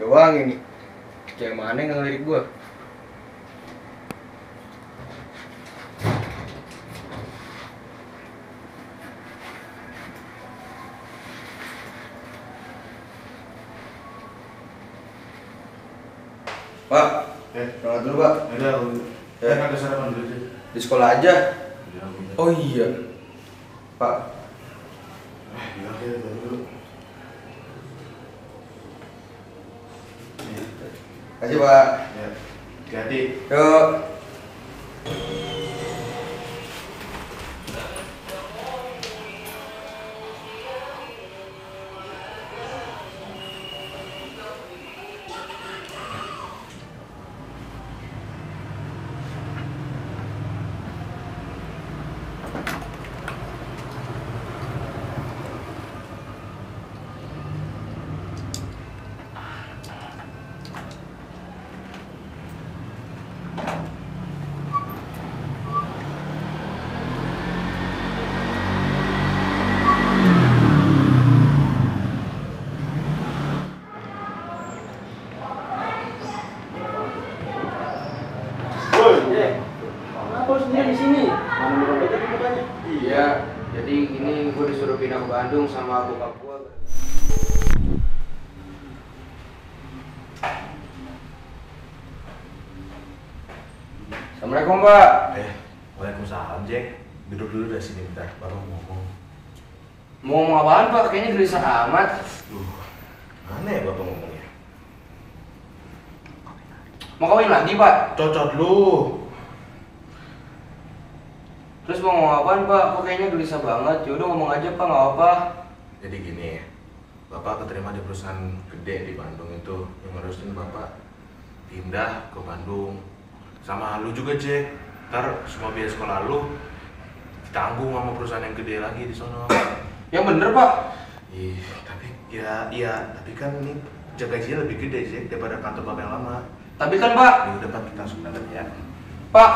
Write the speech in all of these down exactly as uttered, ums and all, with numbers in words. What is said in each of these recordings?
doang ini. Cewek mana yang ngelirik gua? Pak, eh, berangkat dulu Pak. Ada, ya. Ada sarapan dulu sih. Di sekolah aja. Ya, oh iya, Pak. Eh, ya, ya, dulu. Kasih Pak. Ya, hati-hati. Yuk. Iya, jadi gini gue disuruh pindah ke Bandung sama bokap gue. Assalamualaikum Pak. Eh, waalaikumsalam Jack. Duduk dulu dari sini bentar, baru ngomong. Mau ngomong apaan Pak? Kayaknya gelisah amat. Duh, mana ya bapak ngomongnya? Mau kawin lagi Pak? Cocot lu. Terus mau ngomong apaan Pak? Kok kayaknya gelisah banget? Yaudah ngomong aja Pak, nggak apa. Jadi gini, bapak keterima di perusahaan gede di Bandung itu yang ngurusin bapak pindah ke Bandung. Sama lu juga Jack. Ntar semua biaya sekolah lu ditanggung sama perusahaan yang gede lagi di sono. Yang bener Pak? Ih, tapi ya, iya, tapi kan ini gajinya lebih gede Jack daripada kantor bapak yang lama. Tapi kan Pak. Ya udah Pak, kita langsung berangkat ya. Pak.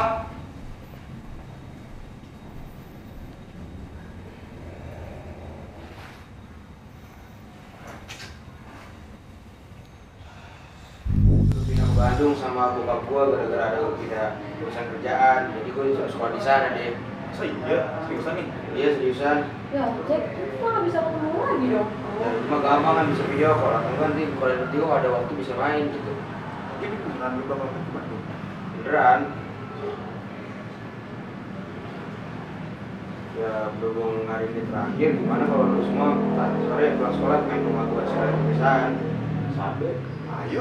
Bandung sama bokap gua gara-gara ada pindah urusan kerjaan, jadi gua disuruh sekolah di sana deh. Masa iya? Seriusan nih? Iya seriusan. Ya, Jack, kita nggak bisa ketemu lagi dong. Ya, cuma gampang kan bisa video call, atau kan nanti kalau ada video ada waktu bisa main gitu. Tapi ini beneran lu bakal ke Bandung? Beneran. Ya berhubung hari ini terakhir, gimana kalau lu semua tadi sore pulang sekolah main rumah gua sekalian perpisahan. Sampai? Ayo.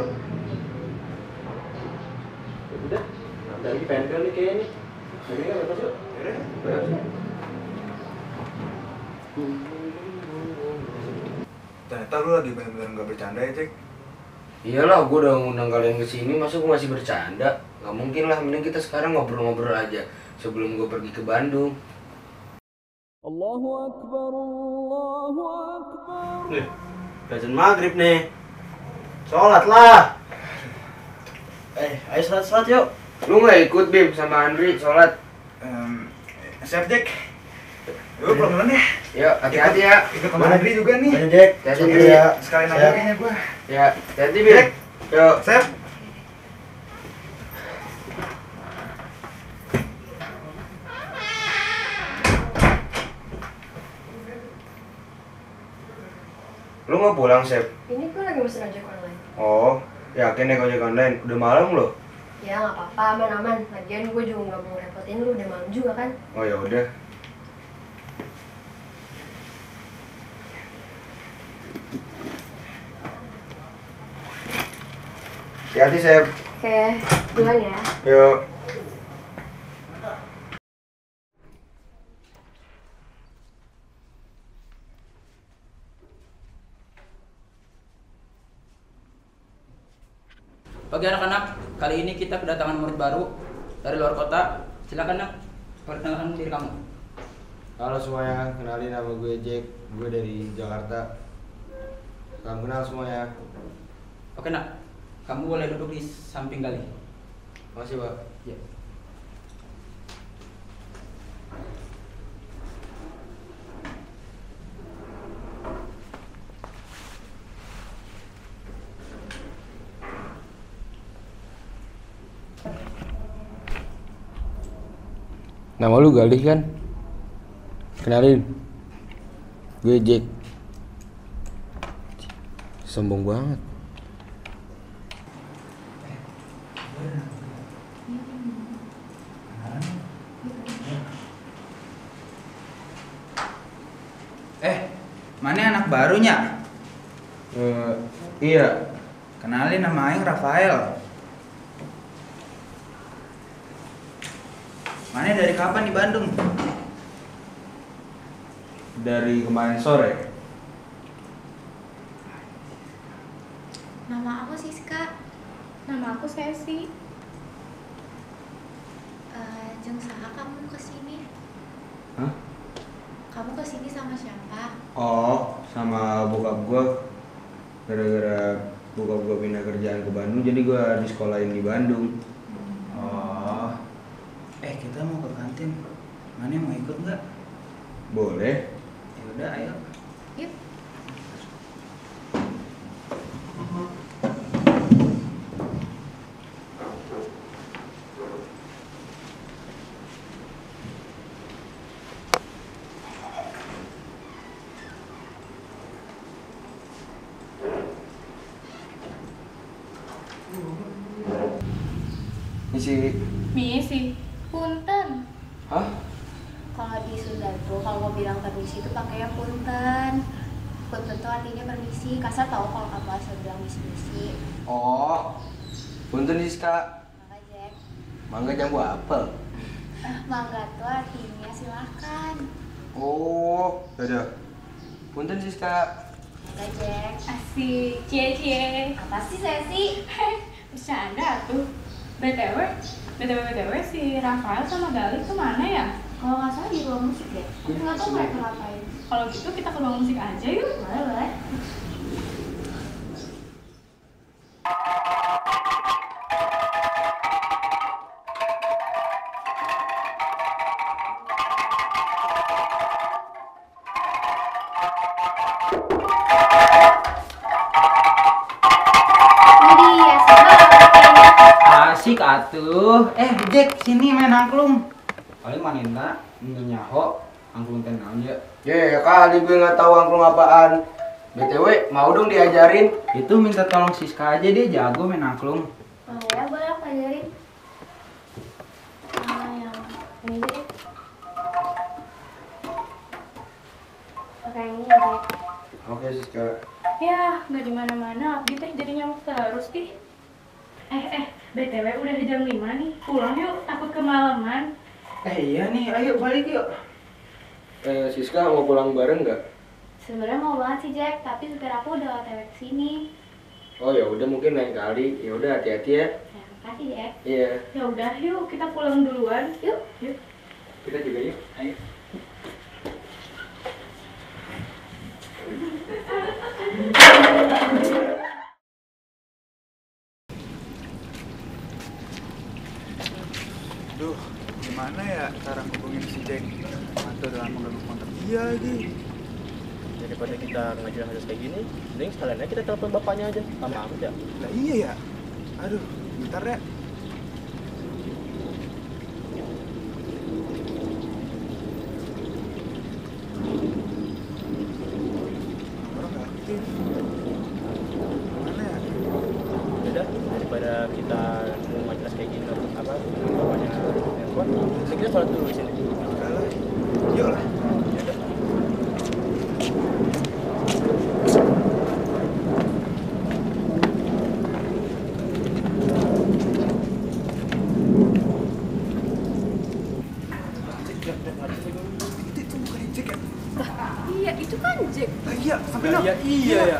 Udah, udah lagi pengen nih kayaknya nih. Jadi kan lepas yuk. Ya udah. Ternyata lu lagi bener-bener gak bercanda ya, Cek? Iyalah, gue udah ngundang kalian ke sini, masa gue masih bercanda? Gak mungkin lah, mending kita sekarang ngobrol-ngobrol aja sebelum gue pergi ke Bandung. Allahu Akbar, Allahu Akbar. Nih, azan maghrib nih. Sholat lah. Eh, ayo sholat-sholat yuk. Lu gak ikut, Bim, sama Andri sholat? Um, siap, Cek. Yuk, pelan-pelan ya. Yuk, hati-hati ya. Ikut sama Andri juga nih. Ayo, Jack. Hati-hati ya. Sekalian aja kayaknya gua. Ya, hati-hati, Bim. Yuk. Siap. Lu gak pulang, Sep? Ini gue lagi mesen ojek online. Oh, yakin nih ojek online? Udah malam loh? Ya nggak apa-apa, aman-aman. Lagian gue juga nggak mau repotin lu, udah malam juga kan. Oh ya udah. Hati-hati, Sep. Oke, duluan ya. Yuk. Pagi anak-anak, kali ini kita kedatangan murid baru dari luar kota. Silakan nak, perkenalkan diri kamu. Halo semuanya, kenalin nama gue Jack. Gue dari Jakarta. Salam kenal semuanya. Oke nak, kamu boleh duduk di samping kali. Makasih, Pak. Ya. Nama lu Galih kan? Kenalin, gue Jack. Sombong banget. Eh, mana anak barunya? Eh, iya. Kenalin, nama aing Rafael. Mana dari kapan di Bandung? Dari kemarin sore. Nama aku Siska. Nama aku Sesi. Eh, Jeung saha kamu kesini? Hah? Kamu kesini sama siapa? Oh, sama bokap gua. Gara-gara bokap gua pindah kerjaan ke Bandung, jadi gua disekolahin di Bandung. Oh. Eh, kita mau ke kantin. Mana mau ikut nggak? Boleh. Ya udah, ayo. Yuk. Misi. Misi. Punten. Hah? Kalau di Sunda tuh kalau mau bilang permisi itu pakainya punten. Punten tuh artinya permisi. Kasar tau kalau kamu asal bilang misi-misi. Oh. Punten Siska. Mangga Jack. Mangga jambu apel. Mangga tuh artinya silakan. Oh, dadah. Punten Siska. Mangga Jack. Asik. Cie cie. Apa sih Sesi? Bercanda tuh. B T W, B T W B T W si Rafael sama Galih tuh mana ya? Kalau nggak salah di ruang musik deh. Tapi nggak tahu mereka ngapain. Kalau gitu kita ke ruang musik aja yuk. Boleh boleh. Widih, asik banget kayaknya. Asik atuh. Eh, Jack, sini main angklung. Paling manenta, nyaho, angklung teh naon ya. Ya, ya kali gue nggak tahu angklung apaan. B T W, mau dong diajarin? Itu minta tolong Siska aja, dia jago main angklung. Oh ya, boleh aku ajarin. Ah, yang ini deh. Pakai yang ini aja. Oke, Siska. Ya, nggak di mana-mana. Abdi teh jadi nyamuk terus ih. Eh eh, B T W udah jam lima nih. Pulang yuk, takut kemalaman. Eh iya nih, ayo balik yuk. Eh, Siska mau pulang bareng nggak? Sebenarnya mau banget sih Jack, tapi supir aku udah O T W kesini. Oh ya udah mungkin lain kali. Ya udah hati-hati ya. Ya, makasih Jack. Iya. Ya udah yuk, kita pulang duluan. Yuk. Yuk. Kita juga yuk. Ayo. Duh, gimana ya cara hubungin si Jack? Atau dalam mengganggu kontak dia lagi. Daripada kita ngajuin harus kayak gini, mending sekalian aja kita telepon bapaknya aja. Lama amat ya. Lah iya ya. Aduh, bentar ya. Nomor nggak aktif. Gimana ya? Udah, daripada kita mau nggak jelas kayak gini apa bapaknya telepon, mending kita sholat dulu di sini. Udah lah. Yuk lah. Itu bukan Jack ya? Iya, itu kan Jack. Lah iya, sampai no. iya ya.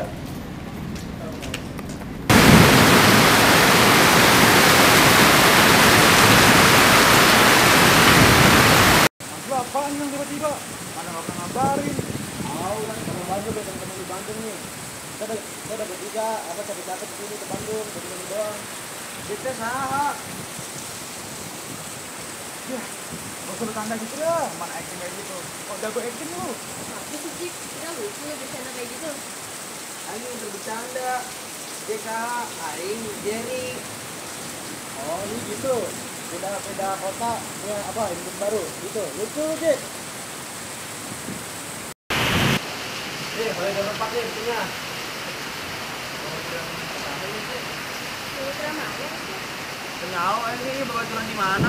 Lu apaan yang tiba-tiba? Mana nggak pernah ngabarin? Mau kan sama Bandung ya, teman-teman di Bandung nih. Kita ada, kita ada bertiga, apa capek-capek ke sini ke Bandung, ke sini doang. Kita saha. Ya, gak usah bercanda gitu ya, mana acting kayak gitu. Oh, jago acting lu. Tapi sih Cik, kita lucu ya bercanda kayak gitu. Ayo udah bercanda. Jeka, Aing, Jerry. Oh, ini gitu. pindah-pindah kota punya apa hidup baru gitu. Lucu lu, Cik. Nih, boleh dapat Pak nih punya. Kenyau ini bebaturan di mana?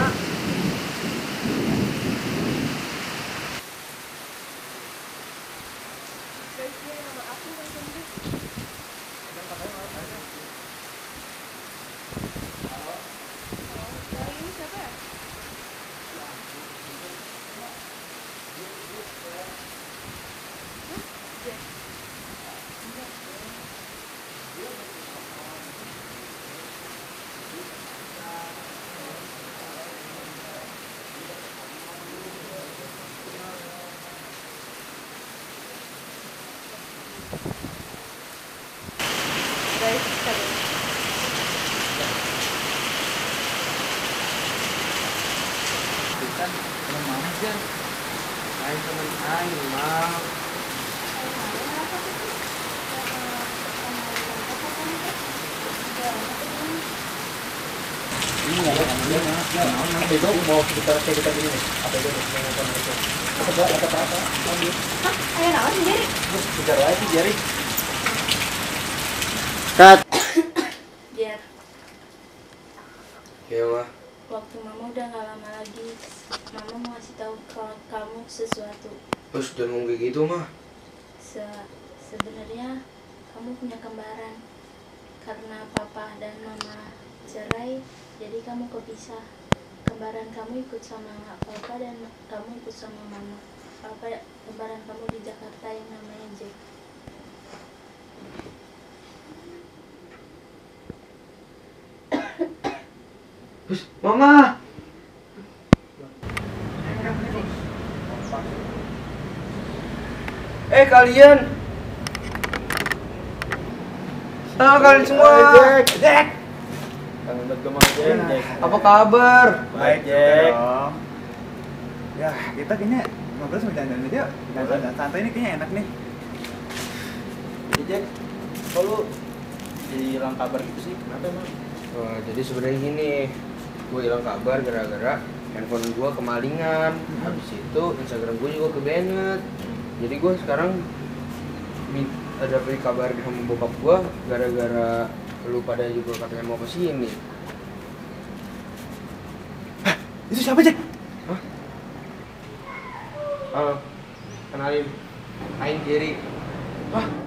Kan teman mama aja. Aing teman aing mau. Ini ya, namanya ya, namanya itu mau kita kita gini nih. Apa itu mau ngomong itu? Apa apa apa? Hah? Ayo naon sendiri? Bicara lagi jari. Cut. Biar Ya, mah. Waktu mama udah gak lama lagi. Mama mau kasih tahu ke kamu sesuatu. Terus jangan ngomong kayak gitu mah. Se sebenarnya kamu punya kembaran. Karena papa dan mama cerai, jadi kamu kepisah. Kembaran kamu ikut sama papa dan kamu ikut sama mama. Papa kembaran kamu di Jakarta yang namanya Jack. Terus mama. Eh kalian. Ah kalian semua. Jack, Jack. Kangen banget gue sama Jack. Jack. Apa kabar? Baik, Jack. Ya, kita kayaknya ngobrol sama jalan-jalan aja. Jalan-jalan santai ini kayaknya enak nih. Jadi Jack, kok lu jadi hilang kabar gitu sih? Kenapa emang? Wah, jadi sebenarnya gini, gue hilang kabar gara-gara handphone gue kemalingan. Habis itu Instagram gue juga kebanet. Jadi gue sekarang mi- ada beri kabar sama bokap gue gara-gara lu pada juga katanya mau kesini. Itu siapa, Jack? Hah? Ah, kenalin, Aing Jerry. Hah?